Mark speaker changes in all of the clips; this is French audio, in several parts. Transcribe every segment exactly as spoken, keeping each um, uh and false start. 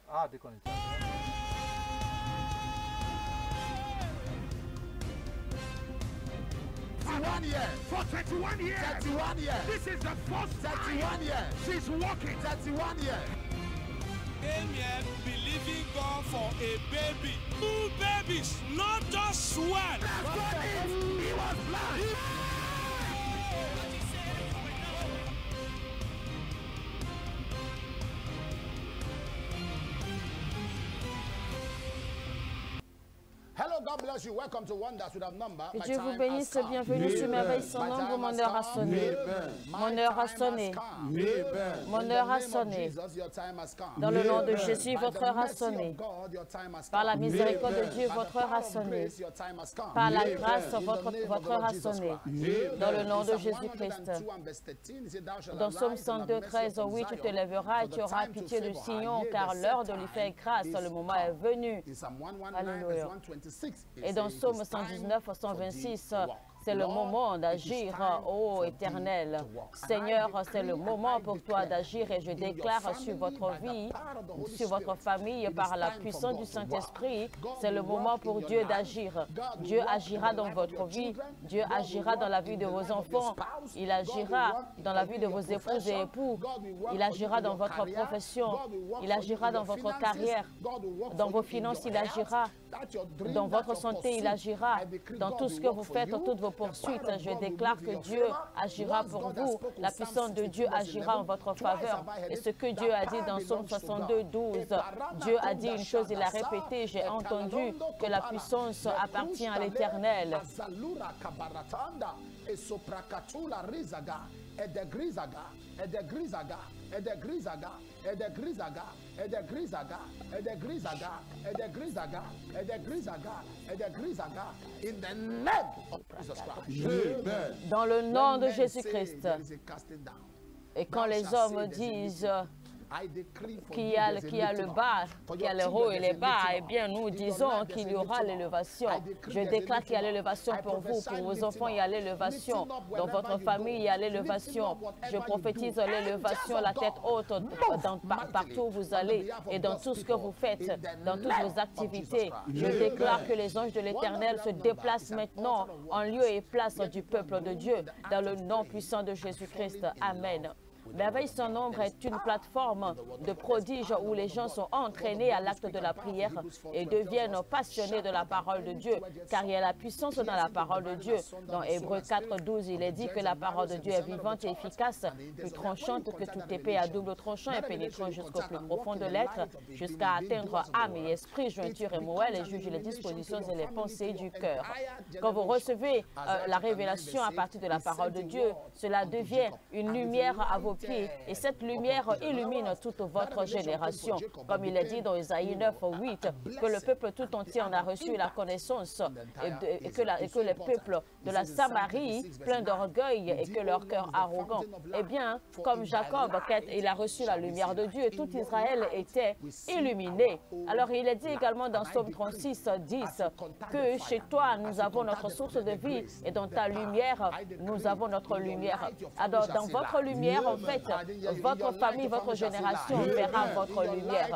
Speaker 1: Ah, dès qu'on était arrivé.
Speaker 2: thirty-one years.
Speaker 3: For thirty-one years.
Speaker 2: thirty-one years.
Speaker 3: This is the first
Speaker 2: thirty-one
Speaker 3: time
Speaker 2: years.
Speaker 3: she's walking.
Speaker 2: thirty-one years.
Speaker 4: Came here believing God for a baby. Two babies, not just one.
Speaker 3: That's what it is. He was blind.
Speaker 2: Hello, God bless you. Welcome to Wonders Without Number.
Speaker 5: Que
Speaker 2: My
Speaker 5: Dieu vous
Speaker 2: time
Speaker 5: bénisse,
Speaker 2: has come.
Speaker 5: bienvenue sur Merveille sans
Speaker 2: My
Speaker 5: nombre,
Speaker 2: time
Speaker 5: mon
Speaker 2: has
Speaker 5: heure a
Speaker 2: come.
Speaker 5: sonné.
Speaker 2: My
Speaker 5: Mon heure a
Speaker 2: time
Speaker 5: sonné.
Speaker 2: has come.
Speaker 5: Mon
Speaker 2: In
Speaker 5: heure
Speaker 2: the
Speaker 5: a
Speaker 2: name of
Speaker 5: sonné.
Speaker 2: Jesus, your time has come.
Speaker 5: Dans le nom de Jésus,
Speaker 2: By
Speaker 5: votre
Speaker 2: the
Speaker 5: heure a
Speaker 2: mercy
Speaker 5: sonné.
Speaker 2: of God, your time has
Speaker 5: Par la
Speaker 2: come.
Speaker 5: miséricorde de Dieu,
Speaker 2: By the
Speaker 5: votre
Speaker 2: power
Speaker 5: heure a
Speaker 2: of
Speaker 5: sonné.
Speaker 2: grace, your time has come.
Speaker 5: Par la grâce,
Speaker 2: In the
Speaker 5: votre,
Speaker 2: name of
Speaker 5: votre
Speaker 2: the
Speaker 5: heure
Speaker 2: Lord
Speaker 5: a
Speaker 2: Jesus
Speaker 5: sonné.
Speaker 2: Christ.
Speaker 5: Dans le nom de
Speaker 2: Psalm
Speaker 5: Jésus-Christ.
Speaker 2: one oh two and verse thirteen, it says, "Thou shalt
Speaker 5: Dans Psaume
Speaker 2: arise and have
Speaker 5: cent deux,
Speaker 2: mercy
Speaker 5: treize,
Speaker 2: upon
Speaker 5: oui, tu te
Speaker 2: Zion,
Speaker 5: lèveras et
Speaker 2: for
Speaker 5: tu
Speaker 2: the
Speaker 5: auras
Speaker 2: time to
Speaker 5: pitié de
Speaker 2: favor her.
Speaker 5: Sion,
Speaker 2: Yea,
Speaker 5: car
Speaker 2: the
Speaker 5: l'heure
Speaker 2: set
Speaker 5: de lui faire
Speaker 2: time
Speaker 5: grâce,
Speaker 2: is
Speaker 5: le moment est
Speaker 2: come."
Speaker 5: venu.
Speaker 2: In Psalm one nineteen,
Speaker 5: Alléluia.
Speaker 2: verse one twenty-six, it
Speaker 5: Et dans
Speaker 2: says,
Speaker 5: Psaume
Speaker 2: "It is
Speaker 5: cent
Speaker 2: time
Speaker 5: dix-neuf,
Speaker 2: for
Speaker 5: cent
Speaker 2: thee
Speaker 5: vingt-six,
Speaker 2: to walk."
Speaker 5: c'est le
Speaker 2: Lord,
Speaker 5: moment
Speaker 2: it is
Speaker 5: d'agir,
Speaker 2: time
Speaker 5: ô
Speaker 2: for thee
Speaker 5: Éternel.
Speaker 2: to walk. And I
Speaker 5: Seigneur, c'est le
Speaker 2: decree
Speaker 5: moment
Speaker 2: and I
Speaker 5: pour toi
Speaker 2: declare
Speaker 5: d'agir et je
Speaker 2: in your
Speaker 5: déclare
Speaker 2: family,
Speaker 5: sur votre
Speaker 2: by the
Speaker 5: vie,
Speaker 2: power of the Holy
Speaker 5: sur votre
Speaker 2: Spirit,
Speaker 5: famille,
Speaker 2: it is
Speaker 5: par la
Speaker 2: time for
Speaker 5: puissance
Speaker 2: God
Speaker 5: du
Speaker 2: to
Speaker 5: Saint-Esprit,
Speaker 2: walk. God
Speaker 5: c'est le
Speaker 2: will
Speaker 5: moment
Speaker 2: walk
Speaker 5: pour
Speaker 2: in your
Speaker 5: Dieu
Speaker 2: life.
Speaker 5: d'agir.
Speaker 2: God will
Speaker 5: Dieu
Speaker 2: walk in
Speaker 5: agira
Speaker 2: the
Speaker 5: dans
Speaker 2: life of
Speaker 5: votre
Speaker 2: your
Speaker 5: vie,
Speaker 2: children.
Speaker 5: Dieu
Speaker 2: God will
Speaker 5: agira
Speaker 2: walk
Speaker 5: dans la vie
Speaker 2: in
Speaker 5: de
Speaker 2: the
Speaker 5: vos
Speaker 2: life of your
Speaker 5: enfants,
Speaker 2: spouse.
Speaker 5: il
Speaker 2: God will
Speaker 5: agira
Speaker 2: walk
Speaker 5: dans la
Speaker 2: in
Speaker 5: vie de
Speaker 2: your
Speaker 5: vos épouses et
Speaker 2: profession.
Speaker 5: époux,
Speaker 2: God will walk
Speaker 5: il
Speaker 2: for
Speaker 5: agira
Speaker 2: you in
Speaker 5: dans
Speaker 2: your
Speaker 5: votre
Speaker 2: career.
Speaker 5: profession,
Speaker 2: God will walk
Speaker 5: il
Speaker 2: for you
Speaker 5: agira
Speaker 2: in
Speaker 5: dans
Speaker 2: your
Speaker 5: votre
Speaker 2: finances.
Speaker 5: carrière,
Speaker 2: God will walk
Speaker 5: dans
Speaker 2: for
Speaker 5: vos
Speaker 2: you in
Speaker 5: finances,
Speaker 2: your
Speaker 5: il
Speaker 2: health.
Speaker 5: agira.
Speaker 2: That's your dream,
Speaker 5: Dans
Speaker 2: that's
Speaker 5: votre
Speaker 2: your
Speaker 5: santé, il
Speaker 2: pursuit.
Speaker 5: agira.
Speaker 2: I decree
Speaker 5: Dans
Speaker 2: God
Speaker 5: tout
Speaker 2: will
Speaker 5: ce que
Speaker 2: walk
Speaker 5: vous
Speaker 2: for
Speaker 5: faites,
Speaker 2: you.
Speaker 5: toutes vos
Speaker 2: The power
Speaker 5: poursuites,
Speaker 2: of
Speaker 5: je
Speaker 2: God will
Speaker 5: déclare
Speaker 2: move
Speaker 5: que
Speaker 2: in your
Speaker 5: Dieu
Speaker 2: favor.
Speaker 5: agira
Speaker 2: Once
Speaker 5: pour
Speaker 2: God has
Speaker 5: vous.
Speaker 2: spoken,
Speaker 5: La
Speaker 2: Psalm
Speaker 5: puissance de
Speaker 2: sixty-two
Speaker 5: Dieu
Speaker 2: verse
Speaker 5: agira en
Speaker 2: eleven,
Speaker 5: votre
Speaker 2: twice
Speaker 5: faveur.
Speaker 2: have I heard
Speaker 5: Et
Speaker 2: it,
Speaker 5: ce que
Speaker 2: that
Speaker 5: Dieu a dit
Speaker 2: power
Speaker 5: dans Psaume
Speaker 2: belongs to
Speaker 5: soixante-deux,
Speaker 2: God.
Speaker 5: douze,
Speaker 2: Et parana
Speaker 5: Dieu a
Speaker 2: tonda
Speaker 5: dit une chose, il l'a
Speaker 2: shadasa,
Speaker 5: répété, j'ai
Speaker 2: et
Speaker 5: entendu
Speaker 2: kalalondo
Speaker 5: que la
Speaker 2: kopala,
Speaker 5: puissance
Speaker 2: et
Speaker 5: appartient à
Speaker 2: krushale,
Speaker 5: l'Éternel.
Speaker 2: azalura kabaratanda, et soprakatula rizaga, et de grisaga, et de grisaga, et de grisaga, et de grisaga, et de grisaga, et de grisaga, et de grisaga, et de grisaga, et de grisaga, in the name of Jesus Christ. Amen.
Speaker 5: Dans le nom
Speaker 2: When
Speaker 5: de
Speaker 2: men say
Speaker 5: Jésus-Christ.
Speaker 2: there is a casting down,
Speaker 5: Et quand
Speaker 2: thou
Speaker 5: les
Speaker 2: shalt
Speaker 5: hommes
Speaker 2: say there's a
Speaker 5: disent
Speaker 2: lifting. I decree for
Speaker 5: qu'il
Speaker 2: you
Speaker 5: y a,
Speaker 2: there's a
Speaker 5: qu'il y a le
Speaker 2: lifting
Speaker 5: bas,
Speaker 2: up. For
Speaker 5: qu'il y a
Speaker 2: your
Speaker 5: les hauts
Speaker 2: children,
Speaker 5: et
Speaker 2: there's
Speaker 5: les
Speaker 2: a
Speaker 5: bas,
Speaker 2: lifting
Speaker 5: eh
Speaker 2: up.
Speaker 5: bien nous
Speaker 2: In your
Speaker 5: disons
Speaker 2: life,
Speaker 5: qu'il
Speaker 2: there's
Speaker 5: y
Speaker 2: a
Speaker 5: aura
Speaker 2: lifting up.
Speaker 5: l'élévation.
Speaker 2: I decree
Speaker 5: Je
Speaker 2: there's a
Speaker 5: déclare qu'il y a
Speaker 2: lifting up.
Speaker 5: l'élévation
Speaker 2: I
Speaker 5: pour vous,
Speaker 2: prophesy
Speaker 5: pour vos
Speaker 2: lifting
Speaker 5: enfants,
Speaker 2: up.
Speaker 5: il y a l'élévation.
Speaker 2: Lifting up
Speaker 5: Dans
Speaker 2: wherever
Speaker 5: votre
Speaker 2: you
Speaker 5: famille, il y a
Speaker 2: go.
Speaker 5: l'élévation.
Speaker 2: Lifting up
Speaker 5: Je
Speaker 2: whatever
Speaker 5: prophétise
Speaker 2: you do.
Speaker 5: l'élévation,
Speaker 2: Angels
Speaker 5: la
Speaker 2: of
Speaker 5: tête
Speaker 2: God,
Speaker 5: haute,
Speaker 2: move
Speaker 5: dans, par-
Speaker 2: mightily
Speaker 5: partout où vous
Speaker 2: on the
Speaker 5: allez
Speaker 2: behalf of
Speaker 5: et dans
Speaker 2: God's
Speaker 5: tout ce que vous
Speaker 2: people.
Speaker 5: faites,
Speaker 2: In the
Speaker 5: dans toutes
Speaker 2: name
Speaker 5: vos
Speaker 2: of
Speaker 5: activités.
Speaker 2: Jesus
Speaker 5: Je
Speaker 2: Christ.
Speaker 5: déclare
Speaker 2: Amen.
Speaker 5: que les anges de l'Éternel se
Speaker 2: Wonderful
Speaker 5: déplacent
Speaker 2: number is an
Speaker 5: maintenant
Speaker 2: altar of
Speaker 5: en
Speaker 2: wonders.
Speaker 5: lieu et place
Speaker 2: Where
Speaker 5: du
Speaker 2: people
Speaker 5: peuple de
Speaker 2: grow
Speaker 5: Dieu,
Speaker 2: in the act
Speaker 5: dans le
Speaker 2: of
Speaker 5: nom
Speaker 2: prayer
Speaker 5: puissant de
Speaker 2: and
Speaker 5: Jésus-Christ.
Speaker 2: falling in
Speaker 5: Amen.
Speaker 2: love with the
Speaker 5: Merveille
Speaker 2: word of
Speaker 5: sans
Speaker 2: God.
Speaker 5: nombre
Speaker 2: There
Speaker 5: est
Speaker 2: is
Speaker 5: une
Speaker 2: power
Speaker 5: plateforme
Speaker 2: in the word of
Speaker 5: de
Speaker 2: God.
Speaker 5: prodige
Speaker 2: There is
Speaker 5: où les
Speaker 2: power
Speaker 5: gens
Speaker 2: in the
Speaker 5: sont
Speaker 2: word of God.
Speaker 5: entraînés à l'acte
Speaker 2: The
Speaker 5: de
Speaker 2: word
Speaker 5: la
Speaker 2: of God
Speaker 5: prière
Speaker 2: speaks powerful
Speaker 5: et
Speaker 2: in Hebrews four
Speaker 5: deviennent
Speaker 2: twelve.
Speaker 5: passionnés de la parole de Dieu, car il y a la puissance dans la parole de Dieu. Dans Hébreux quatre douze, il est dit que la parole de Dieu est vivante et efficace, plus tranchante que toute épée à double tranchant et pénétrant jusqu'au plus profond de l'être, jusqu'à atteindre âme et esprit, jointure et moelle et juge les dispositions et les pensées du cœur. Quand vous recevez euh, la révélation à partir de la parole de Dieu, cela devient une lumière à vos pieds et cette lumière illumine toute votre génération. Comme il est dit dans Isaïe neuf huit, que le peuple tout entier en a reçu la connaissance et, de, et, que, la, et que les peuples de la Samarie, pleins d'orgueil et que leur cœur arrogant. Eh bien, comme Jacob, il a reçu la lumière de Dieu, tout Israël était illuminé. Alors il est dit également dans Psaume trente-six dix que chez toi nous avons notre source de vie et dans ta lumière nous avons notre lumière. Alors dans votre lumière, en fait, votre famille, votre génération verra votre lumière,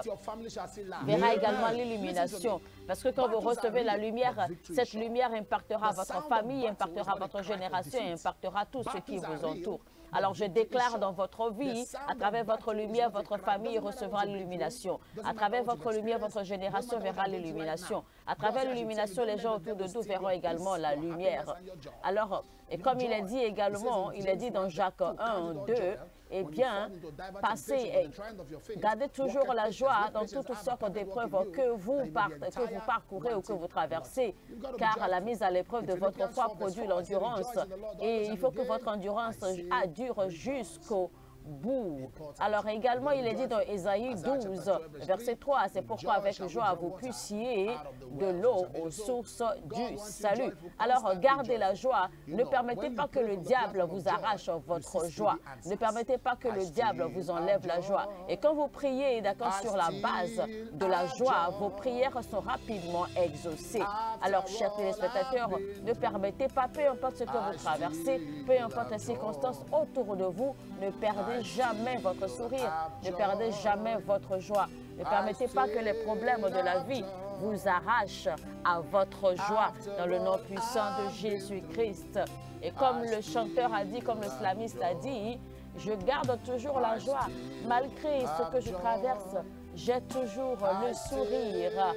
Speaker 5: verra également l'illumination. Parce que quand vous recevez la lumière, cette lumière impactera votre famille, impactera votre génération et impactera tout ce qui vous entoure. Alors je déclare dans votre vie, à travers votre lumière, votre famille recevra l'illumination. À travers votre lumière, votre génération verra l'illumination. À travers l'illumination, les gens autour de nous verront également la lumière. Alors, et comme il est dit également, il est dit dans Jacques un, deux, eh bien, passez et gardez toujours la joie dans toutes sortes d'épreuves que vous, que vous parcourez ou que vous traversez, car la mise à l'épreuve de votre foi produit l'endurance et il faut que votre endurance dure jusqu'au bout. Alors également, il est dit dans Ésaïe douze, verset trois, c'est pourquoi avec joie vous puissiez de l'eau aux sources du salut. Alors gardez la joie, ne permettez pas que le diable vous arrache votre joie, ne permettez pas que le diable vous enlève la joie. Et quand vous priez, d'accord, sur la base de la joie, vos prières sont rapidement exaucées. Alors chers téléspectateurs, ne permettez pas, peu importe ce que vous traversez, peu importe les circonstances autour de vous, Ne perdez jamais votre sourire. Ne perdez jamais votre joie. Ne permettez pas que les problèmes de la vie vous arrachent à votre joie dans le nom puissant de Jésus-Christ. Et comme le chanteur a dit, comme le slamiste a dit, je garde toujours la joie. Malgré ce que je traverse, j'ai toujours le sourire.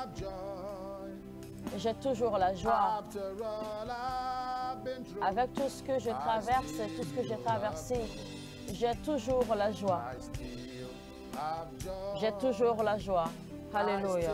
Speaker 5: J'ai toujours la joie. Avec tout ce que je traverse, tout ce que j'ai traversé, j'ai toujours la joie. J'ai toujours la joie. Alléluia.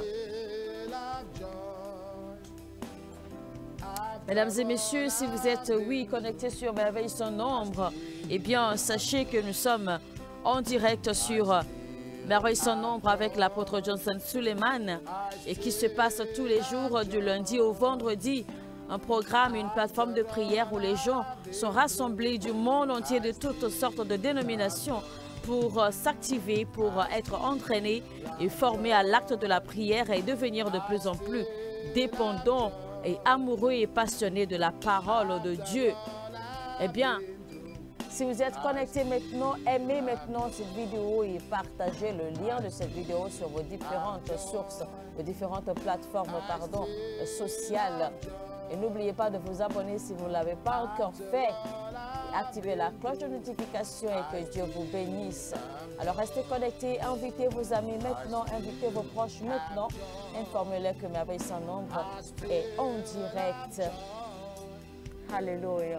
Speaker 5: Mesdames et messieurs, si vous êtes, oui, connectés sur Merveille son nombre, eh bien, sachez que nous sommes en direct sur Merveille son nombre avec l'apôtre Johnson Suleiman et qui se passe tous les jours du lundi au vendredi. Un programme, une plateforme de prière où les gens sont rassemblés du monde entier de toutes sortes de dénominations pour s'activer, pour être entraînés et formés à l'acte de la prière et devenir de plus en plus dépendants et amoureux et passionnés de la parole de Dieu. Eh bien, si vous êtes connectés maintenant, aimez maintenant cette vidéo et partagez le lien de cette vidéo sur vos différentes sources, vos différentes plateformes pardon, sociales. Et n'oubliez pas de vous abonner si vous ne l'avez pas encore fait. Activez la cloche de notification et que Dieu vous bénisse. Alors restez connectés, invitez vos amis maintenant, invitez vos proches maintenant. Informez-les que Merveille sans nombre est en direct. Alléluia.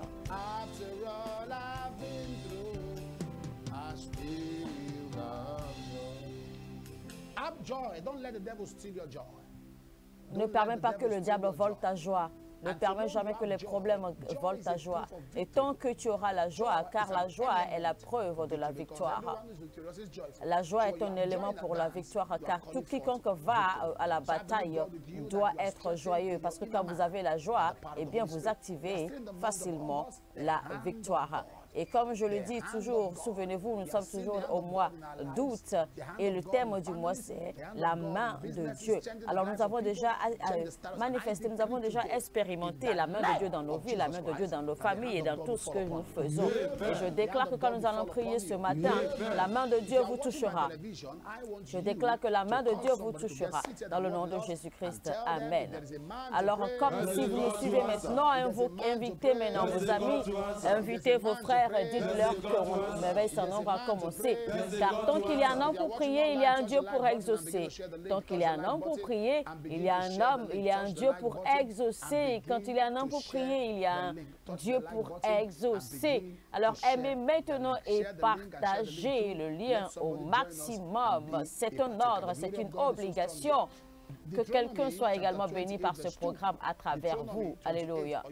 Speaker 5: Ne permets pas que le diable vole ta joie. Ne permets jamais que les problèmes volent ta joie. Et tant que tu auras la joie, car la joie est la preuve de la victoire. La joie est un élément pour la victoire, car tout quiconque va à la bataille doit être joyeux. Parce que quand vous avez la joie, eh bien vous activez facilement la victoire. Et comme je le dis toujours, souvenez-vous, nous sommes toujours au mois d'août et le thème du mois, c'est la main de Dieu. Alors nous avons déjà manifesté, nous avons déjà expérimenté la main de Dieu dans nos vies, la main de Dieu dans nos familles et dans tout ce que nous faisons. Et je déclare que quand nous allons prier ce matin, la main de Dieu vous touchera. Je déclare que la main de Dieu vous touchera dans le nom de Jésus-Christ. Amen. Alors comme si vous nous suivez maintenant, invitez maintenant vos amis, invitez vos frères, dites-leur que Merveille sans nombre a commencé. Car tant qu'il y a un homme pour prier, il y a un Dieu pour exaucer. Tant qu'il y a un homme pour prier, il y a un homme, il y a un Dieu pour exaucer. Et quand il y a un homme pour prier, il y a un Dieu pour exaucer. Alors aimez maintenant et partagez le lien au maximum. C'est un ordre, c'est une obligation. Que quelqu'un soit également béni par ce programme à travers vous. Alléluia.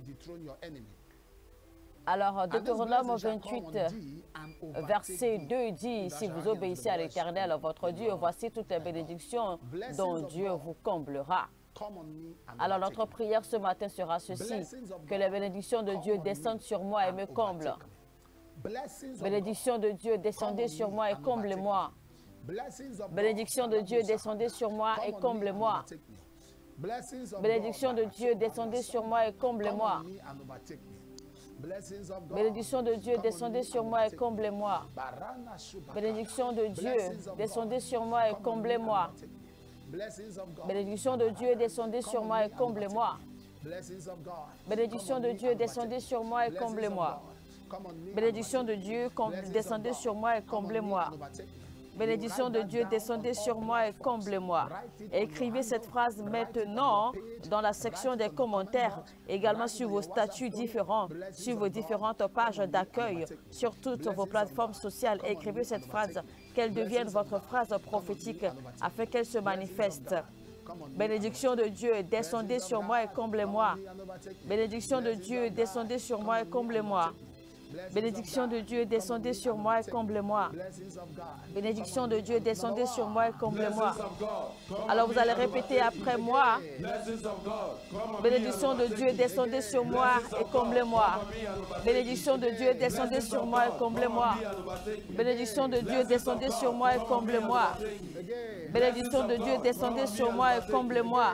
Speaker 5: Alors, Deutéronome vingt-huit, verset deux dit, « Si vous obéissez à l'Éternel, votre Dieu, voici toutes les bénédictions dont Dieu vous comblera. » Alors, notre prière ce matin sera ceci, que les bénédictions de Dieu descendent sur moi et me comblent. Bénédictions de Dieu, descendez sur moi et comblez-moi. Bénédictions de Dieu, descendez sur moi et comblez-moi. Bénédictions de Dieu, descendez sur moi et comblez-moi. Bénédiction de Dieu, descendez sur moi et comblez-moi. Bénédiction de Dieu, descendez sur moi et comblez-moi. Bénédiction de Dieu, descendez sur moi et comblez-moi. Bénédiction de Dieu, descendez sur moi et comblez-moi. Bénédiction de Dieu, descendez sur moi et comblez-moi. Bénédiction de Dieu, descendez sur moi et comblez-moi. Écrivez cette phrase maintenant dans la section des commentaires, également sur vos statuts différents, sur vos différentes pages d'accueil, sur toutes vos plateformes sociales. Écrivez cette phrase, qu'elle devienne votre phrase prophétique afin qu'elle se manifeste. Bénédiction de Dieu, descendez sur moi et comblez-moi. Bénédiction de Dieu, descendez sur moi et comblez-moi. Bénédiction de Dieu, descendez sur moi et comblez-moi. Bénédiction de Dieu, descendez sur moi et comblez-moi. Alors vous allez répéter après moi. Bénédiction de Dieu, descendez sur moi et comblez-moi. Bénédiction de Dieu, descendez sur moi et comblez-moi. Bénédiction de Dieu, descendez sur moi et comblez-moi. Bénédiction de Dieu, descendez sur moi et comblez-moi.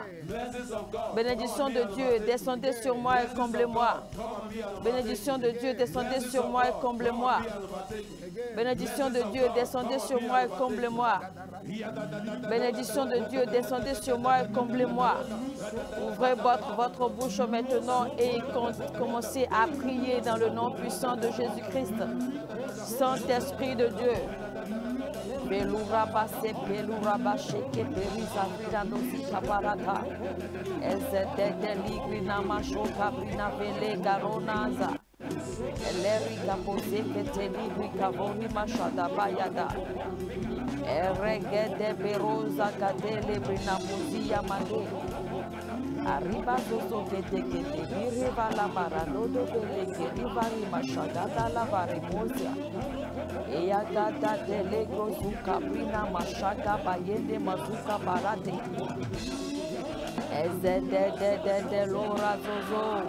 Speaker 5: Bénédiction de Dieu, descendez sur moi et comblez-moi. Bénédiction de Dieu, descendez sur moi et comble-moi. Bénédiction de Dieu, descendez sur moi et comble-moi. Bénédiction de Dieu, descendez sur moi et comblez-moi. Ouvrez votre, votre bouche maintenant et commencez à prier dans le nom puissant de Jésus-Christ. Saint-Esprit de Dieu. Belura basse, belura bache, que perisa frida dosi caparata. Ezete de ligrina machoka brina vele garonaza. Eleri capose que te libri cavoni machada bayada. Erege de berosa cadele brina musia mande. Arriba doso que te que te viriva la maranodo de que rivari machada la varimosia. Eyagada delego zuka brina mashaka bayende mazuka barate. Eze de de de de lora zozo.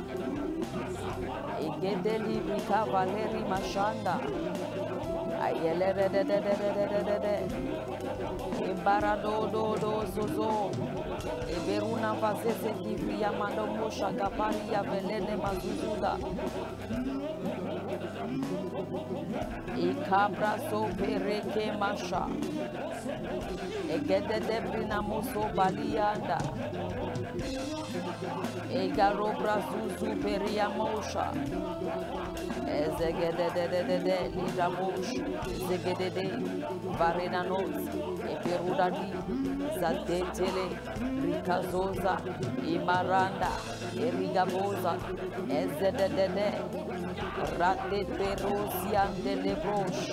Speaker 5: Egede librika valeri mashanda. Ayele de de de de de de de de. Imbarado do do zozo. Eberuna vasese kivria mando mosha kapari ya velene mazuzuda. Ikabra so pereke masha. Egede de brina moso balianda. Egaro brazuzu peria mosha. Ezegede de de de de lira mosh. Zegede de varena nos. Eperuda di zadetele. Rikazoza. Imaranda. Erigaboza. Ezede de de. Rate perosian de lebroche.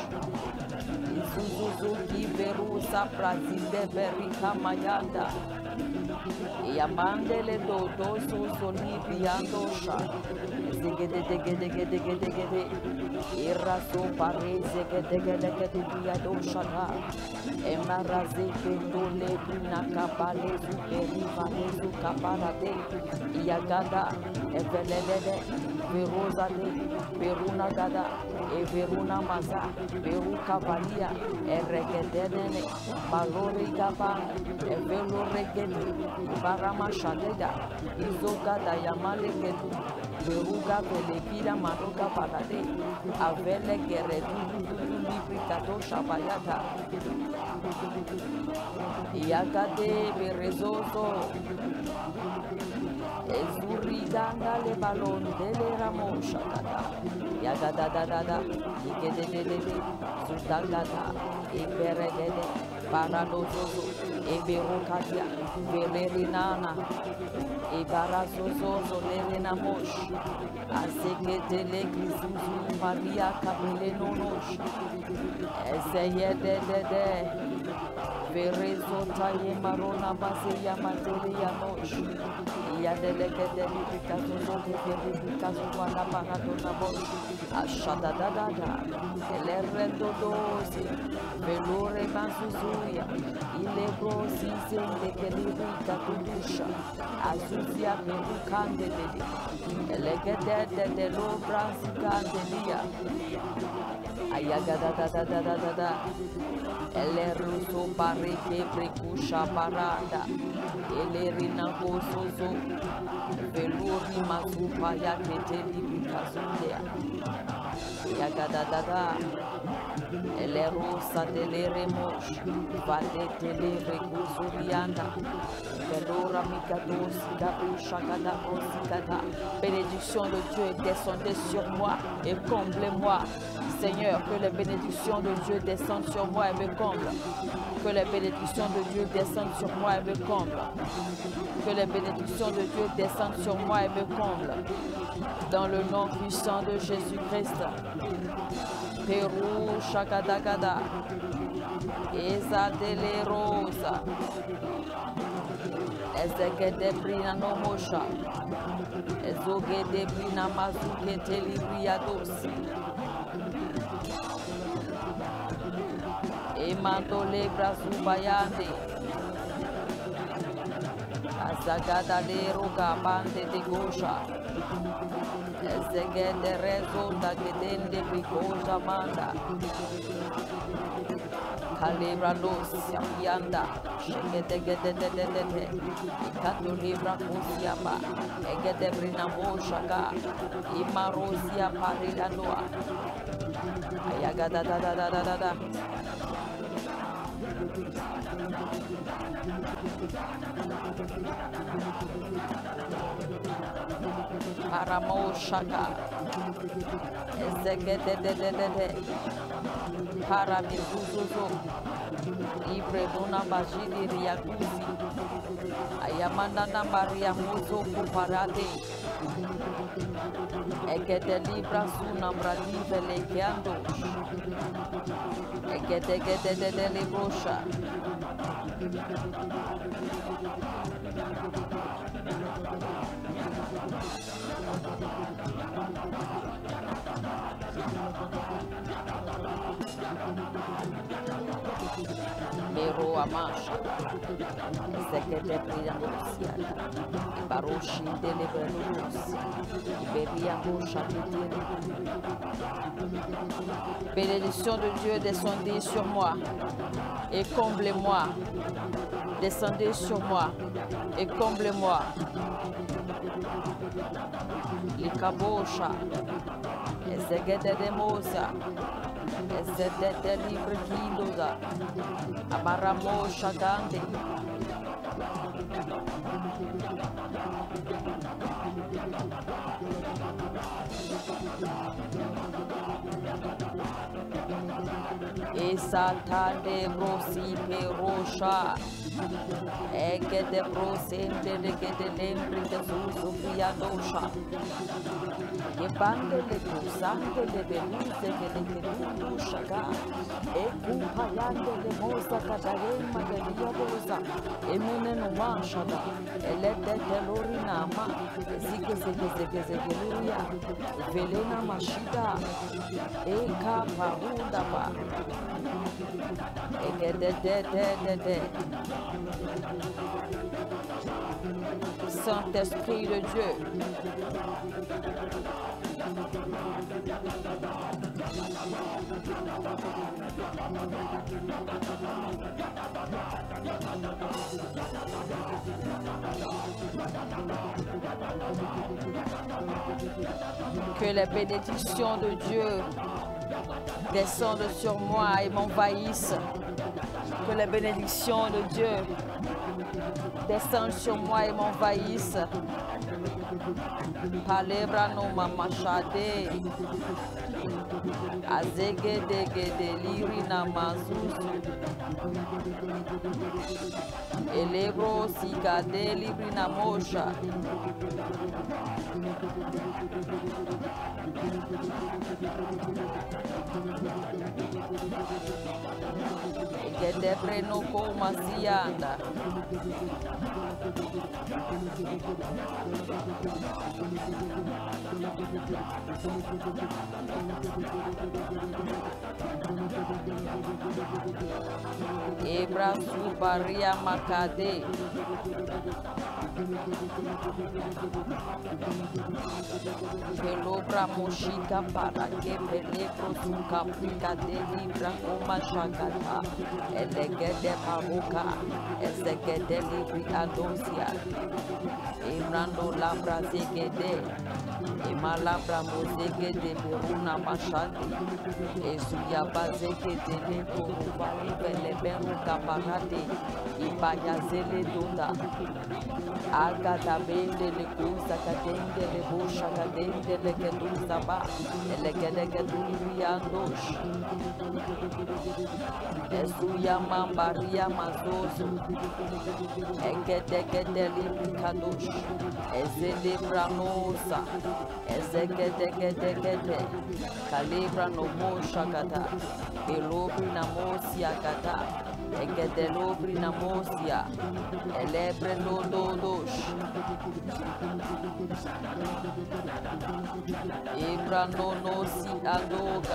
Speaker 5: Suzuki Verusa Prazide Verica Mayanda. Yamandele Dodo Soliviandosha. Zegede gede gede gede gede. Iraso Parese gede gede gede Diadosha. Emaraze Pendole Pinaka Palezu Periva Lezu Caparade. Yagada Evelede Verosa de Peruna Gada. Everuna Maza, Peru Cavalia, Eregedene, Balori Gaba, Evelo Regede, Barama Shadega, Izoga Dayamale Gedu, Peruga Velepira Maruga Parade, Avele Geredu, Libricato Shabayata, Yagade Berezoso, Ezuridanda le balon dele Ramosha, Yagada Dada, Igede, Sutagada, Iberedede, Paradozo, Eberocadia, Velerinana, Ibarazozo, Lerina Mosh, Azeketele, Gisuzu, Maria Capelenonosh, Ezeyede, Verezota, Yemarona, Basia, Materia Mosh, Yadelegede, Picasso, Picasso, Paradona Mosh, Ashadadada, Elerendo Dosi, Velore Bansuzuya, Ilebro Sise, Kelirita Kudusha, Azuzia Perucande, Elegede de Lobra Sicandelia, Ayagadadadadada, Eleruso Pareke Precusha Parada, Elerina Gosozo, Veluri Masupa Yaketeli Picasundea, Yagadadada, Elerosa Teleremos, Vale Telerecusurianda, Velora Mikados, Gabusha Gada Osikada. Bénédiction de Dieu descendez sur moi et comblez-moi. Seigneur, que les bénédictions de Dieu descendent sur moi et me comblent. Que les bénédictions de Dieu descendent sur moi et me comblent. Que les bénédictions de Dieu descendent sur moi et me comblent. Dans le nom puissant de Jésus-Christ. Pérou, Shakadagada. Eza dele rosa. Ezegede brina no mosha. Ezogede brina mazuke telibriados. Emandole brasubayande. Azagada de roga bande de gosha. Ezegede rezo da gedende brigoja manda. Kalibra Lucia Yanda, Shegedegedegedegede, Ikatulibra Kusiaba, Egedebrina Boshaka, Imarosia Parilanoa, Ayagada da da da da da da. Paramoshaka, Ezegedegedegede, Paramizuzuzo, Ibreduna Bajidi Riakuzi, Ayamandana Maria Muzo Kuparade, Egede Libra Suna Bradive Legiando, Egedegede Librosha. Mero Amasha, Zekete Priamosia, Baroshi Deliverus, Iberia Mosha. Bénédiction de Dieu, descendez sur moi et comblez-moi. Descendez sur moi et comblez-moi. Likabosha, Ezegede de Mosa, Ezegede Libre Kindoza, Abaramosha Gande. Esata de brosi perosha, eke de brosente de que de lembre de su sofia dosha. E bande le cruzante de beluse que de que tu shaga, e cumpalante de moza catarema de diabosa, e meneno manchada, ele de telorinama, zike zike zike zike luria, velena machida, e capa ba. Et de de de de de. Saint-Esprit de Dieu. Que les bénédictions de Dieu descendent sur moi et m'envahissent. Que les bénédictions de Dieu descendent sur moi et m'envahissent. Palebra no mamashade, azegedegede liri na mazuzu, elebro sigade libri na mosha. Egedepre no komasianda. Ebra subaria makade. Pelobra moshika para que pelebro suka pika de libra uma shakata. Elegede paruka. Ezegede libri adosia. Emrando labra zegede. Emalabra mozegede beruna mashadi. Esuya bazegede lebo rubali beleberu kaparade. Ibayazele dunda. Agada bende le kusa kadende le busha kadende le kedusa ba. Elegede keduri andosh. Esuya mambaria mazozo. Egede gede libri kadosh. Ezele branosa. Ezegede gede gede. Kalibra no mosha gata. Elobri na mosia gata. Egedelobri na mosia. Elebre no dodosh. Ebra no no si adoga.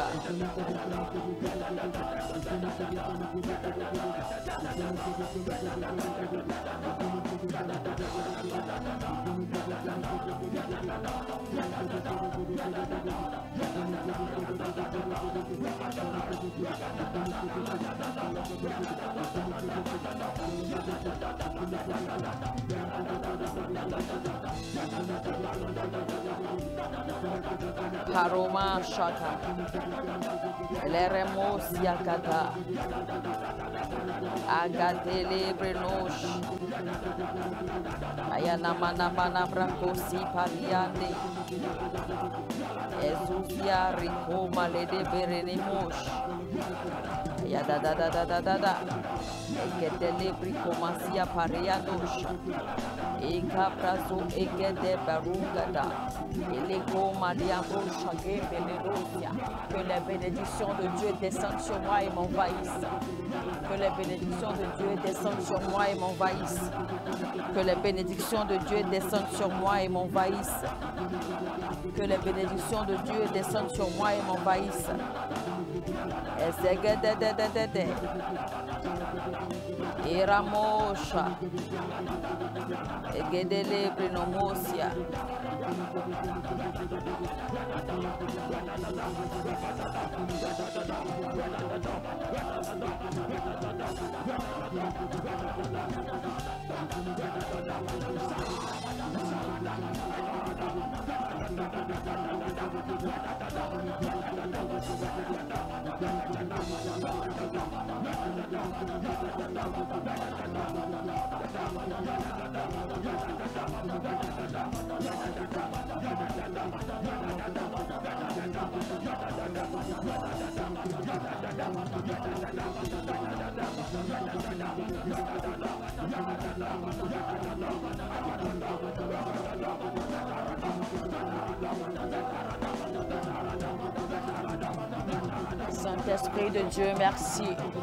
Speaker 5: Paroma shaka. Leremos yakata. Agatele brenosh. Ayana mana mana brakosi pariande. Ezusia rico malede berenemos. Ya da da da da da da da. Eketele brikomasia pariadosh. Ekaprazo ekede barungada. Elego malia rocha gebelerosia. Que la bénédiction de Dieu descende sur moi et m'envahisse. Que les bénédictions de Dieu descendent sur moi et m'envahissent. Que les bénédictions de Dieu descendent sur moi et m'envahissent. Que les bénédictions de Dieu descendent sur moi et m'envahissent. Ezegedededede. Iramosha. Egedele brinomosia. Saint-Esprit de Dieu, merci.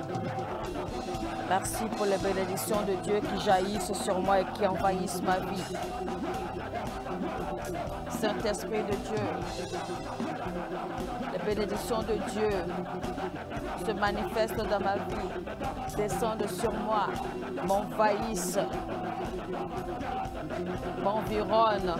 Speaker 5: Merci pour les bénédictions de Dieu qui jaillissent sur moi et qui envahissent ma vie. Saint-Esprit de Dieu, les bénédictions de Dieu se manifestent dans ma vie, descendent sur moi, m'envahissent, m'environnent.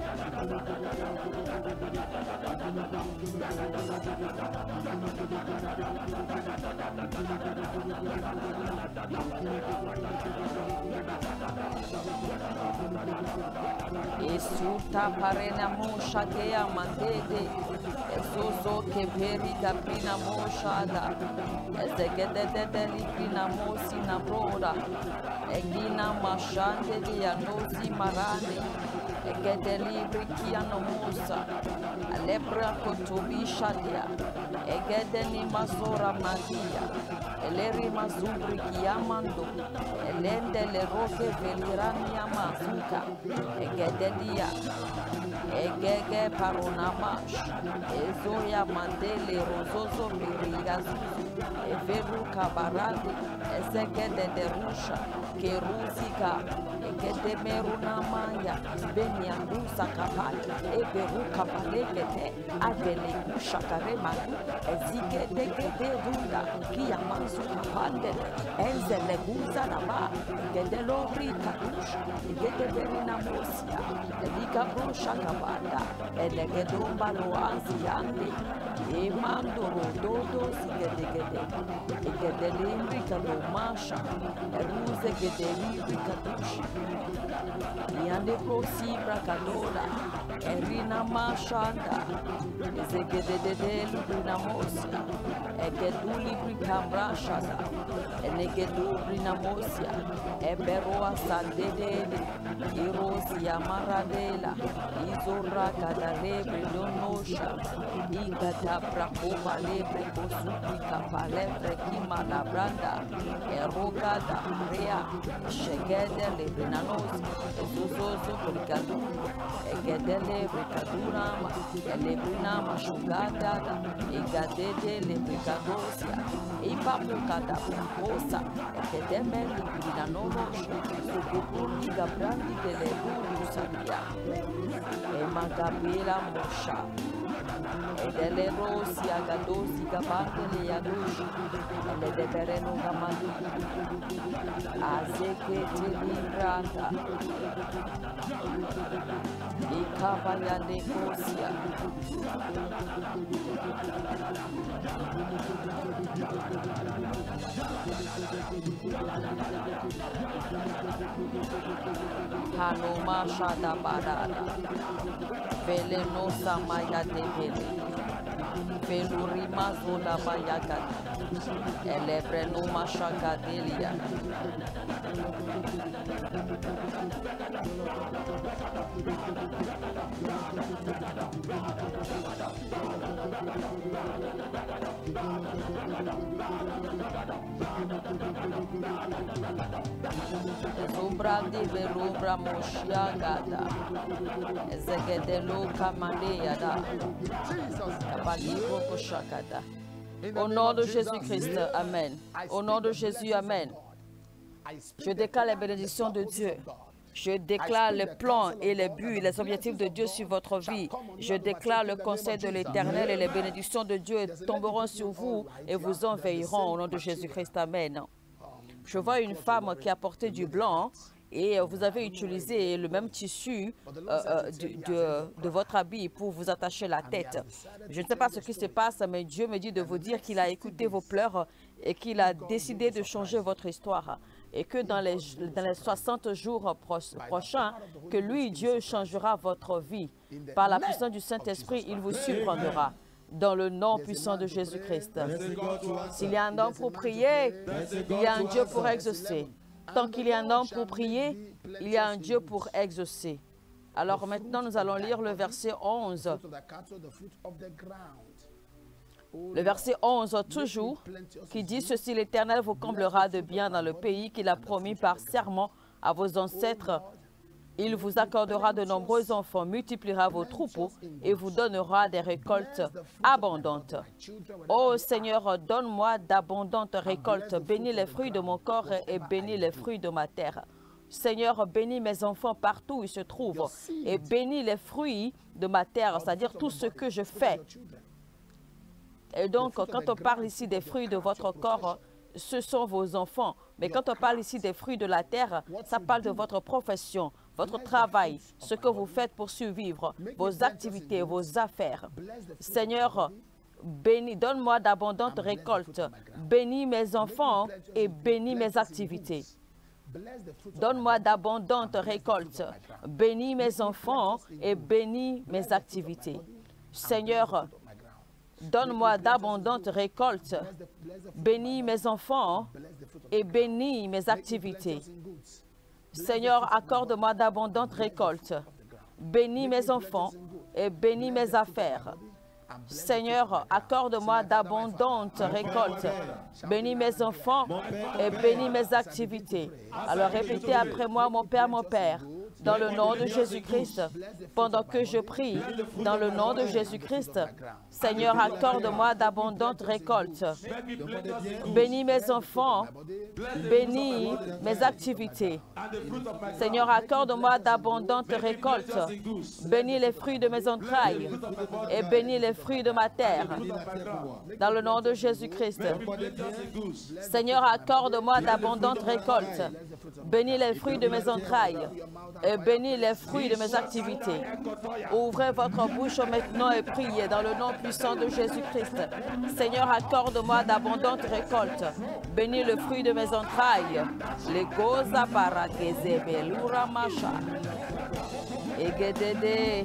Speaker 5: Et sous ta parena moucha que amandede, et sozo que perita prina mouchada, et zegedede delipina mosi na broda, et gina machande de anosi marane, et gedelibri kiano musa, alebra kotobi shadia, et gedeni mazora magia, eleri mazubri kiamando, elende le roke velirani amazuka, egedelia, egege paronamash, ezoya mandele rozozo mirigazu, everu kabarande, ezegede de rusha, keruzika, egede merunamaya, benyandusa kapale, eberu kapalegete, adele kusha karemadu, ezigede gede runda, kiamazu kapandele, enzele guza naba, egede lori kadusha, egede berina mosia, elika brusha kabanda, elegedumba loazi yande, emandoro dodo sigede gede, egede limbri kalomasha, eruze gede limbri kadushi, yande prosibra kadola, erina mashanda, ezegede dede librina mosia, egeduli brikambra shada, enegedu brina mosia, eberoa sandede, irosia maradela, izora kadalebre donosha, igata prakoma lebre kosupi kapalebre kima la branda, erogada rea, shegede lebre nanos, ezozozo brikadu, egedele brikadunama, elebrinama shugada, egadede lebre kadosia, ipapu kada prakosa, egedeme librina nonosha, sukupuni gabrandi dele buru sabia, emagabela mosha, edele rosi agadosi gabandele yadushi, ele de bereno gamadu, Azekete libranda. Ikabaya nekosia. Hanoma shada barada. Veleno samaya debele. Velurima zola mayagada. Elebreno mashagadelia. Zubrandi velubra moshiagada. Ezegedelo kamaneyada. Kabalibo koshakada. Au nom de Jésus-Christ, Amen. Au nom de Jésus, Amen. Je déclare les bénédictions de Dieu. Je déclare les plans et les buts, les objectifs de Dieu sur votre vie. Je déclare le conseil de l'Éternel et les bénédictions de Dieu tomberont sur vous et vous envahiront au nom de Jésus-Christ. Amen. Je vois une femme qui a porté du blanc et vous avez utilisé le même tissu euh, euh, de, de, de votre habit pour vous attacher la tête. Je ne sais pas ce qui se passe, mais Dieu me dit de vous dire qu'il a écouté vos pleurs et qu'il a décidé de changer votre histoire. Et que dans les, dans les soixante jours pro prochains, que lui, Dieu, changera votre vie. Par la puissance du Saint-Esprit, il vous surprendra. Dans le nom puissant de Jésus-Christ. S'il y a un homme pour prier, il y a un Dieu pour exaucer. Tant qu'il y a un homme pour prier, il y a un Dieu pour exaucer. Alors maintenant, nous allons lire le verset onze. Le verset onze, toujours, qui dit « Ceci, l'Éternel vous comblera de bien dans le pays qu'il a promis par serment à vos ancêtres. Il vous accordera de nombreux enfants, multipliera vos troupeaux et vous donnera des récoltes abondantes. Ô Seigneur, donne-moi d'abondantes récoltes. Bénis les fruits de mon corps et bénis les fruits de ma terre. Seigneur, bénis mes enfants partout où ils se trouvent et bénis les fruits de ma terre, c'est-à-dire tout ce que je fais. » Et donc, quand on parle ici des fruits de votre corps, ce sont vos enfants. Mais quand on parle ici des fruits de la terre, ça parle de votre profession, votre travail, ce que vous faites pour survivre, vos activités, vos affaires. Seigneur, bénis, donne-moi d'abondantes récoltes. Bénis mes enfants et bénis mes activités. Donne-moi d'abondantes récoltes. Bénis mes enfants et bénis mes activités. Seigneur, donne-moi d'abondantes récoltes. Bénis mes enfants et bénis mes activités. Seigneur, accorde-moi d'abondantes récoltes. Bénis mes enfants et bénis mes affaires. Seigneur, accorde-moi d'abondantes récoltes. Bénis mes enfants et bénis mes activités. Alors répétez après moi, mon Père, mon Père. Dans le nom de Jésus-Christ, pendant que je prie, dans le nom de Jésus-Christ, Seigneur, accorde-moi d'abondantes récoltes. Bénis mes enfants, bénis mes activités. Seigneur, accorde-moi d'abondantes récoltes. Bénis les fruits de mes entrailles et bénis les fruits de ma terre. Dans le nom de Jésus-Christ, Seigneur, accorde-moi d'abondantes récoltes. Bénis les fruits de mes entrailles et bénis les fruits de mes activités. Ouvrez votre bouche maintenant et priez dans le nom puissant de Jésus-Christ. Seigneur, accorde-moi d'abondantes récoltes. Bénis le fruit de mes entrailles. Les goza parakeze lura masha. Egedede.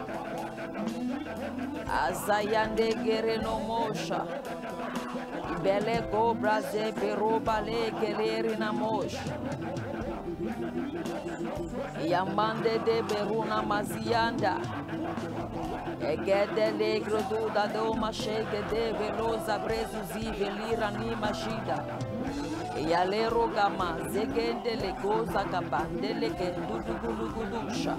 Speaker 5: Azayande gereno mosha. Ibele go braze berobale gelerina mosha. Yamande de beruna mazianda. Egede legro duda do machege de veloza brezuzi velira ni machida. Yalero gama zegende le goza gabande le gendudu gudusha.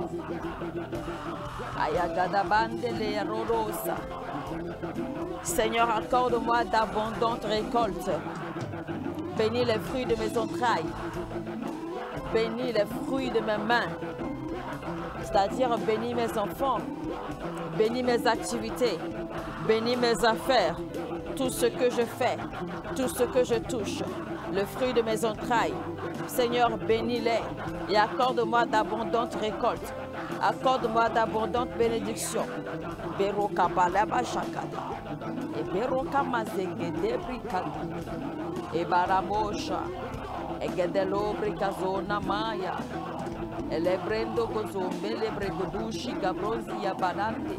Speaker 5: Ayagada bande le rorosa. Seigneur, accorde-moi d'abondantes récoltes. Bénis les fruits de mes entrailles. Bénis les fruits de mes mains. C'est-à-dire bénis mes enfants. Bénis mes activités. Bénis mes affaires. Tout ce que je fais. Tout ce que je touche. le fruit de mes entrailles. Seigneur, bénis-les et accorde-moi d'abondantes récoltes. Accorde-moi d'abondantes bénédictions. Beroka balaba shakada. Et beroka mazege debrikada. Et baramosha. E gedelo brikazona maya. E lebrendo gozombe lebregodushi gabrozi ya banante.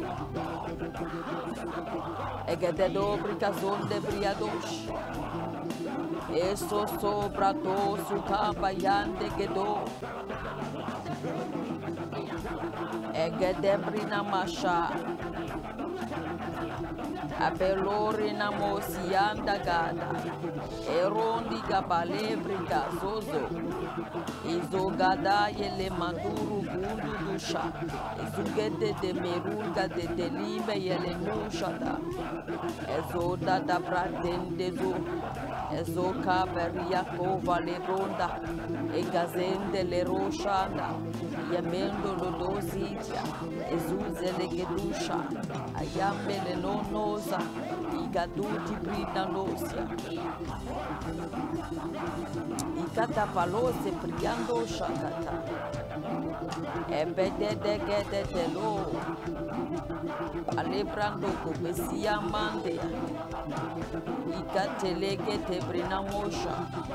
Speaker 5: E gedelo brikazonde briadosh. Eso sobra to sukamba yande gedo. Egedebrina masha. Abelorina mosianda gada. Erondi gabalebrika zozo. Izogada yele manduru gundu dusha. Izugede de merunga de delime yele nushada. Ezoda da bradendezo. Ezoka beria kova lebronda. Egazende le roshanda. Yamendo lodositia. Ezuze le gedusha. Ayambe le nonosa. Igaduti brina losia. Ikata palose priando shakata. Ebede de gede de lo. Alebrando kobesia mande. Ikatelege te brina mosha.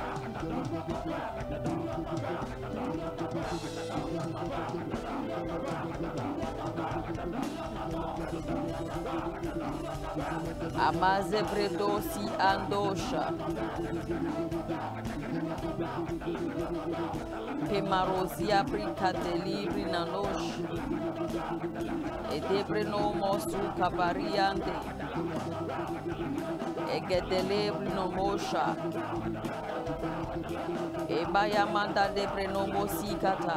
Speaker 5: Amaze predosi andosha. Pemarosia bricatelibri nanosh. E debreno mosu cabariante. E gedelebri no mosha. E bayamanda debreno mosikata.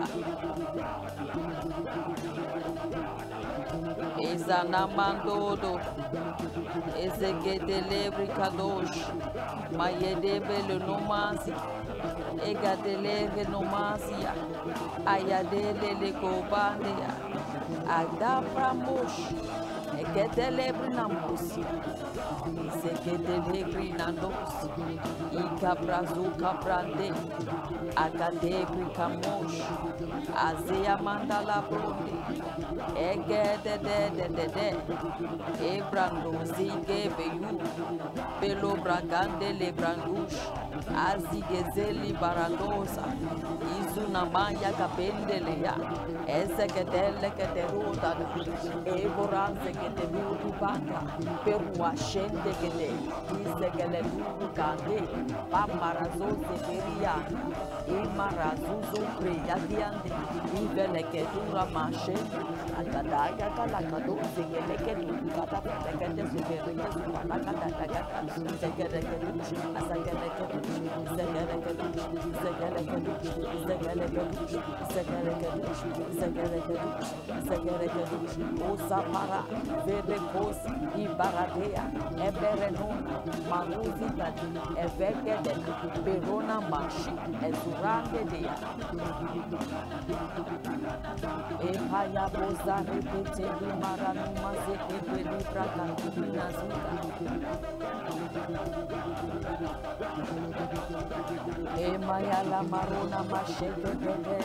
Speaker 5: Ezanamandodo. Ezegedelebre kadosh. Mayedebe le nomasi. Egadelege nomasia. Ayadele le kobandea. Adabra mosh. Egedelebre namosia. Ezegedelebre nanos. Ikabrazu kabrande. Agadebri kamosh. Azea mandala bronde. Egede de de de de. Ebrando zige beyu. Belo bragande le brandush. Azigezeli barandosa. Izuna maya kapendele ya. Ezegedele keteruda. Eboranze keterudu baka. Perua shende kete. Izegele dudu kande. Pamarazo zeberia. Imarazuzo preya diande. Ivele ketura mashende. Akadaya kalakado zegeleke dukata pekete zubereke zubalakata takata. Zegeleke duchi. Asageleke duchi. Zegeleke duchi. Zegeleke duchi. Zegeleke duchi. Zegeleke duchi. Zegeleke duchi. Zegeleke duchi. Osapara. Verekosi. Ibaradea. Eberenona. Maruzitati. Evegedena. Berona mashi. Ezurande dea. Epaya boza repete di maranu mazete di prakantuna zuka. Emaya la marona mashete bebe.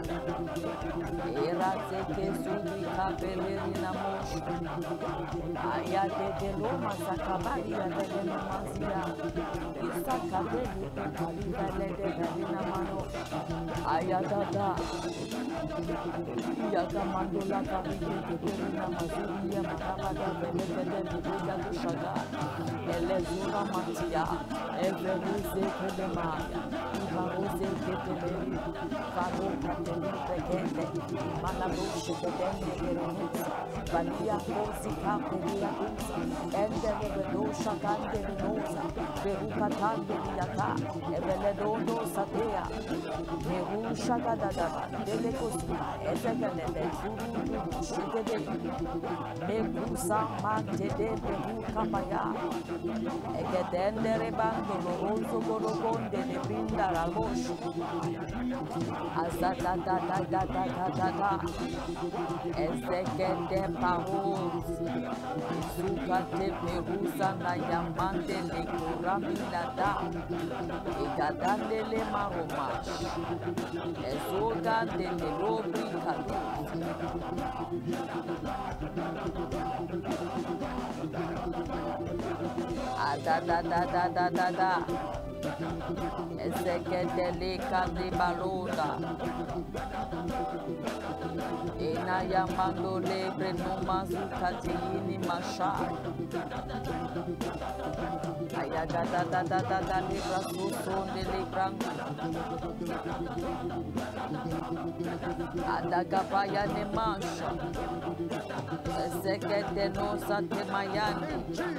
Speaker 5: Era zeke subi kapeleri na mosh. Aya de de loma sakabari ya de de namazia. Isa kabeli pekali vele de de na mano. Aya dada. Yaga mandola kabike keberi na mazuri ya makaba de vele de de buga kushaga. Ele zura matia. Eve ruze kebe maya. Iva ruze kebe beri. Faro kateli prekende. Malabushi bedende kerenitsa. Valia kosi kaperia kusa. Ende lebedosha kande venosa. Peruka tande liyata. Evele dondo satea. Merusha gadadaba. Dele kosuma. Ezekele de zuru shigede. Mekusa mantede peruka maya. Egedende rebando lorozo gorogonde de brinda ragoshu. Azadadadadadadada. Ezekete parous. Zukate perusa na yamande le kuramilada. Egadande le maromash. Ezogande le lobricado. Adadadadadada. Ezekete le kanibalona. Ena yamando lebre no mazukatini mashai. Ayagadadadadada libra susonde librango. Adagabaya ne masha. Ezekete no satemayani.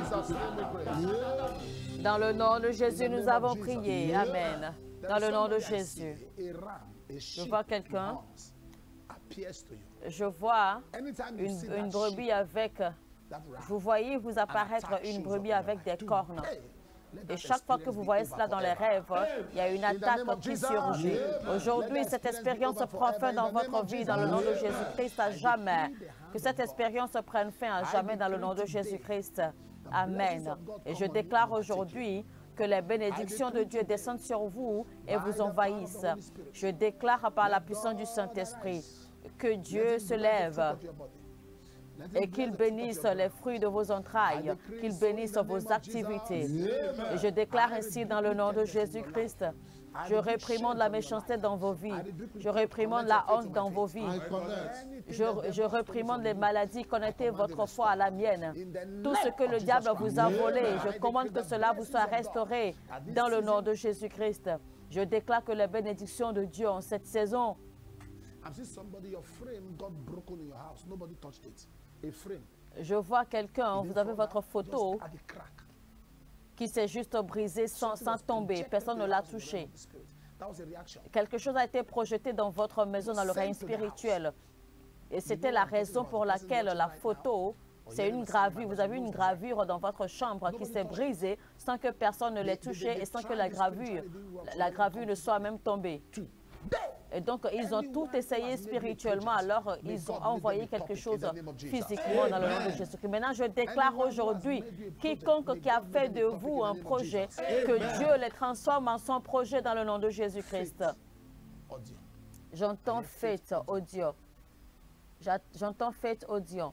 Speaker 5: Dans le nom de Jésus, nous avons prié. Amen. Dans le nom de Jésus. Je vois quelqu'un. Je vois une, une brebis avec... Vous voyez vous apparaître une brebis avec des cornes. Et chaque fois que vous voyez cela dans les rêves, il y a une attaque qui surgit. Aujourd'hui, cette expérience prend fin dans votre vie dans le nom de Jésus-Christ à jamais. Que cette expérience prenne fin à jamais dans le nom de Jésus-Christ. Amen. Et je déclare aujourd'hui que les bénédictions de Dieu descendent sur vous et vous envahissent. Je déclare par la puissance du Saint-Esprit que Dieu se lève et qu'il bénisse les fruits de vos entrailles, qu'il bénisse vos activités. Et je déclare ainsi dans le nom de Jésus-Christ, je réprimande la méchanceté dans vos vies. Je réprimande la honte dans vos vies. Je, je réprimande les maladies. Connectez votre foi à la mienne. Tout ce que le diable vous a volé, je commande que cela vous soit restauré dans le nom de Jésus-Christ. Je déclare que les bénédictions de Dieu en cette saison. Je vois quelqu'un, vous avez votre photo qui s'est juste brisé sans, sans tomber. Personne ne l'a touché. Quelque chose a été projeté dans votre maison, dans le règne spirituel. Et c'était la raison pour laquelle la photo, c'est une gravure. Vous avez une gravure dans votre chambre qui s'est brisée sans que personne ne l'ait touchée et sans que la gravure, la gravure ne soit même tombée. Et donc, ils ont tout essayé spirituellement, alors ils ont envoyé quelque chose physiquement dans le nom de Jésus. Maintenant, je déclare aujourd'hui, quiconque qui a fait de vous un projet, que Dieu les transforme en son projet dans le nom de Jésus-Christ. J'entends fête audio. J'entends fête audio.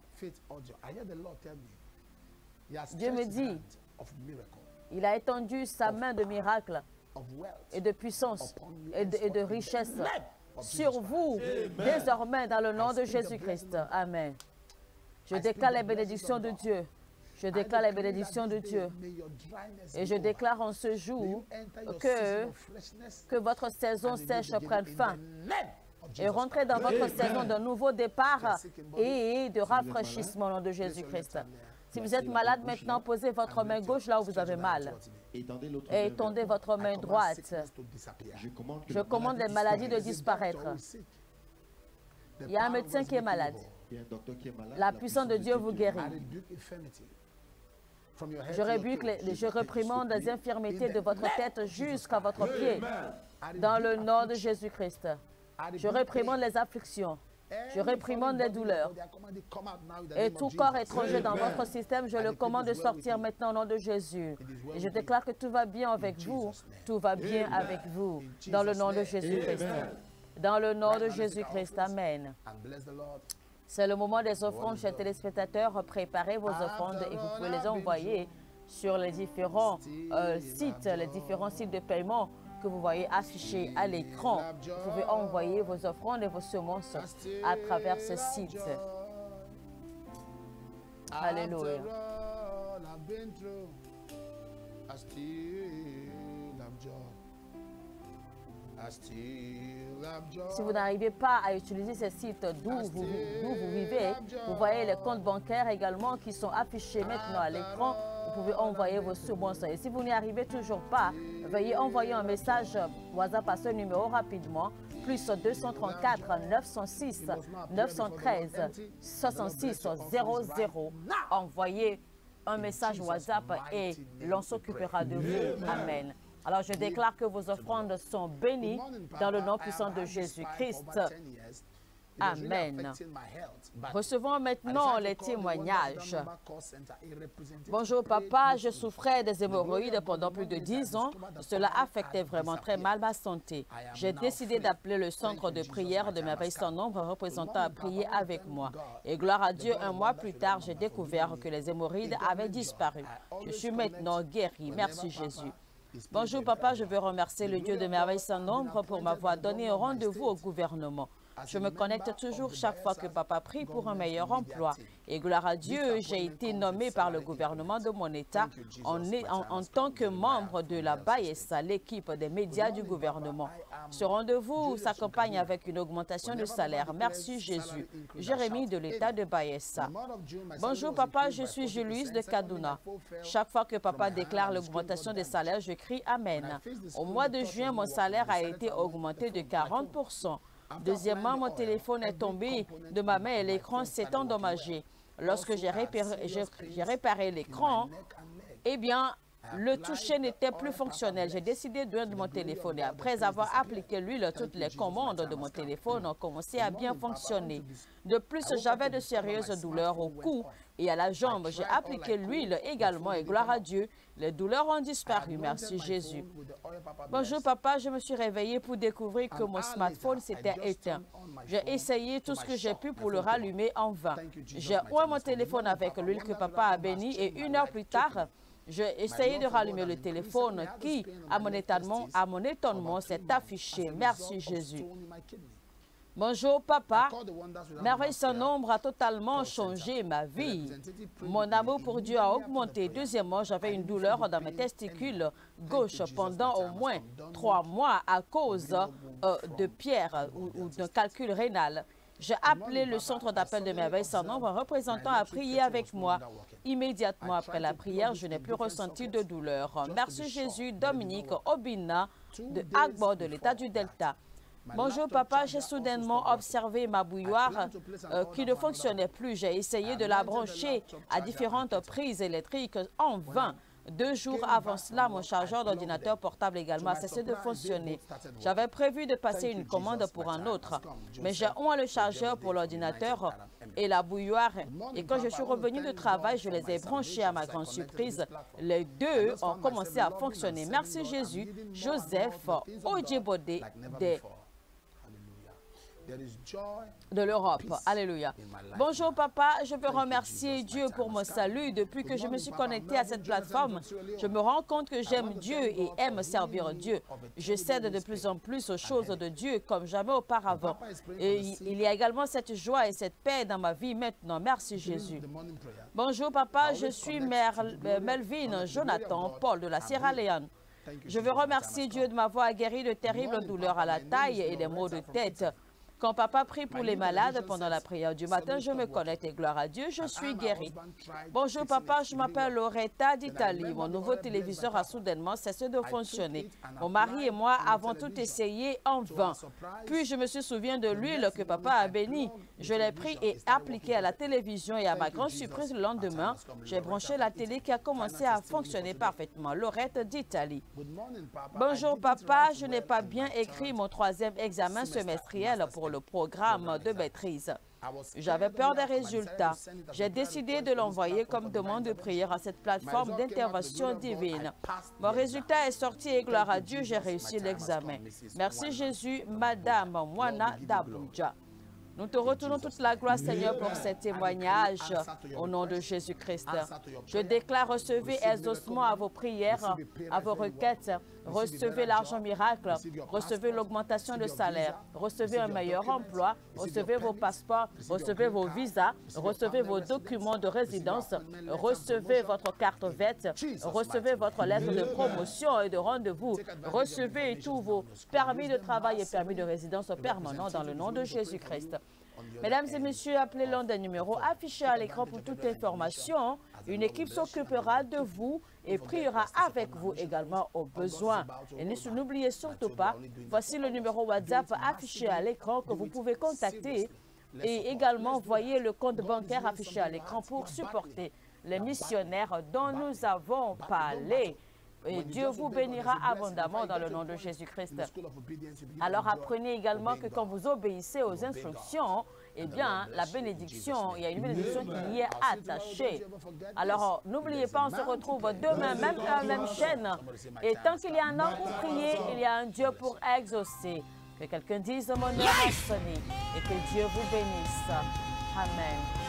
Speaker 5: Dieu me dit, il a étendu sa main de miracle et de puissance et de, et de richesse sur vous, désormais dans le nom de Jésus-Christ. Amen. Je déclare les bénédictions de Dieu. Je déclare les bénédictions de Dieu. Et je déclare en ce jour que, que votre saison sèche prenne fin. Et rentrez dans votre saison de nouveau départ et de rafraîchissement au nom de Jésus-Christ. Si vous êtes malade maintenant, posez votre main gauche là où vous avez mal. Et étendez votre main droite. Je commande les maladies de disparaître. Il y a un médecin qui est malade. La puissance de Dieu vous guérit. Je rébuque, les, je réprimande les infirmités de votre tête jusqu'à votre pied. Dans le nom de Jésus-Christ. Je réprimande les afflictions. Je réprimande les douleurs. Et tout corps étranger dans votre système, je le commande de sortir maintenant au nom de Jésus. Et je déclare que tout va bien avec vous. Tout va bien avec vous. Dans le nom de Jésus-Christ. Dans le nom de Jésus-Christ. Amen. C'est le moment des offrandes, chers téléspectateurs. Préparez vos offrandes et vous pouvez les envoyer sur les différents euh, sites, les différents sites de paiement que vous voyez affichés à l'écran. Vous pouvez envoyer vos offrandes et vos semences à travers ce site. Alléluia. Si vous n'arrivez pas à utiliser ces sites d'où vous, d'où vous vivez, vous voyez les comptes bancaires également qui sont affichés maintenant à l'écran. Vous pouvez envoyer vos semences. Et si vous n'y arrivez toujours pas, veuillez envoyer un message WhatsApp à ce numéro rapidement. Plus deux cent trente-quatre, neuf cent six, neuf cent treize, soixante-six zéro zéro. Envoyez un message WhatsApp et l'on s'occupera de vous. Amen. Alors je déclare que vos offrandes sont bénies dans le nom puissant de Jésus-Christ. Amen. Recevons maintenant les témoignages. Bonjour papa, je souffrais des hémorroïdes pendant plus de dix ans. Cela affectait vraiment très mal ma santé. J'ai décidé d'appeler le centre de prière de Merveille sans nombre représentant à prier avec moi. Et gloire à Dieu, un mois plus tard, j'ai découvert que les hémorroïdes avaient disparu. Je suis maintenant guéri. Merci Jésus. Bonjour papa, je veux remercier le Dieu de Merveille sans nombre pour m'avoir donné un rendez-vous au gouvernement. Je me connecte toujours chaque fois que papa prie pour un meilleur emploi. Et gloire à Dieu, j'ai été nommé par le gouvernement de mon État en, en, en tant que membre de la Bayessa, l'équipe des médias du gouvernement. Ce rendez-vous s'accompagne avec une augmentation de salaire. Merci Jésus. Jérémie de l'État de Bayessa. Bonjour papa, je suis Julius de Kaduna. Chaque fois que papa déclare l'augmentation des salaires, je crie Amen. Au mois de juin, mon salaire a été augmenté de quarante pour cent. Deuxièmement, mon téléphone est tombé de ma main et l'écran s'est endommagé. Lorsque j'ai réparé, j'ai réparé l'écran, eh bien, le toucher n'était plus fonctionnel. J'ai décidé de rendre mon téléphone et après avoir appliqué l'huile, toutes les commandes de mon téléphone ont commencé à bien fonctionner. De plus, j'avais de sérieuses douleurs au cou et à la jambe. J'ai appliqué l'huile également et gloire à Dieu, les douleurs ont disparu. Merci Jésus. Bonjour papa, je me suis réveillé pour découvrir que mon smartphone s'était éteint. J'ai essayé tout ce que j'ai pu pour le rallumer en vain. J'ai oint mon téléphone avec l'huile que papa a bénie et une heure plus tard, j'ai essayé de rallumer le téléphone qui, à mon étonnement, à mon étonnement, s'est affiché. Merci Jésus. Bonjour papa, Merveille sans nombre a totalement changé ma vie. Mon amour pour Dieu a augmenté. Deuxièmement, j'avais une douleur dans mes testicules gauche pendant au moins trois mois à cause euh, de pierres ou, ou d'un calcul rénal. J'ai appelé le centre d'appel de Merveille sans nombre, un représentant a prié avec moi. Immédiatement après la prière, je n'ai plus ressenti de douleur. Merci Jésus, Dominique Obina de Agbo de l'État du Delta. Bonjour papa, j'ai soudainement observé ma bouilloire euh, qui ne fonctionnait plus. J'ai essayé de la brancher à différentes prises électriques en vain. Deux jours avant cela, mon chargeur d'ordinateur portable également a cessé de fonctionner. J'avais prévu de passer une commande pour un autre, mais j'ai oint le chargeur pour l'ordinateur et la bouilloire. Et quand je suis revenu de travail, je les ai branchés à ma grande surprise. Les deux ont commencé à fonctionner. Merci Jésus. Joseph Ojibode des de l'Europe. Alléluia. Bonjour papa, je veux remercier Dieu pour mon salut. Depuis que je me suis connecté à cette plateforme, je me rends compte que j'aime Dieu et aime servir Dieu. Je cède de plus en plus aux choses de Dieu comme jamais auparavant. Et il y a également cette joie et cette paix dans ma vie maintenant. Merci Jésus. Bonjour papa, je suis Melvin Jonathan Paul de la Sierra Leone. Je veux remercier Dieu de m'avoir guéri de terribles douleurs à la taille et des maux de tête. Quand papa prie pour les malades pendant la prière du matin, je me connecte et gloire à Dieu, je suis guéri. Bonjour papa, je m'appelle Loretta d'Italie. Mon nouveau téléviseur a soudainement cessé de fonctionner. Mon mari et moi avons tout essayé en vain. Puis je me suis souvenu de l'huile que papa a bénie. Je l'ai pris et appliqué à la télévision et à ma grande surprise le lendemain, j'ai branché la télé qui a commencé à fonctionner parfaitement. Loretta d'Italie. Bonjour papa, je n'ai pas bien écrit mon troisième examen semestriel pour le programme de maîtrise. J'avais peur des résultats. J'ai décidé de l'envoyer comme demande de prière à cette plateforme d'intervention divine. Mon résultat est sorti et gloire à Dieu, j'ai réussi l'examen. Merci Jésus, Madame Mwana d'Abuja. Nous te retournons toute la gloire, Seigneur, pour ces témoignages au nom de Jésus-Christ. Je déclare, recevez exaucement à vos prières, à vos requêtes. Recevez l'argent miracle, recevez l'augmentation de salaire, recevez un meilleur emploi, recevez vos passeports, recevez vos visas, recevez vos documents de résidence, recevez votre carte V E T, recevez votre lettre de promotion et de rendez-vous, recevez tous vos permis de travail et permis de résidence permanents dans le nom de Jésus-Christ. Mesdames et messieurs, appelez l'un des numéros affichés à l'écran pour toute information. Une équipe s'occupera de vous et priera avec vous également au besoin. Et n'oubliez surtout pas, voici le numéro WhatsApp affiché à l'écran que vous pouvez contacter. Et également, voyez le compte bancaire affiché à l'écran pour supporter les missionnaires dont nous avons parlé. Et Dieu vous bénira abondamment dans le nom de Jésus-Christ. Alors apprenez également que quand vous obéissez aux instructions, eh bien, la bénédiction, il y a une bénédiction qui y est attachée. Alors, n'oubliez pas, on se retrouve demain, même heure, même chaîne. Et tant qu'il y a un homme pour prier, il y a un Dieu pour exaucer. Que quelqu'un dise mon heure a sonné et que Dieu vous bénisse. Amen.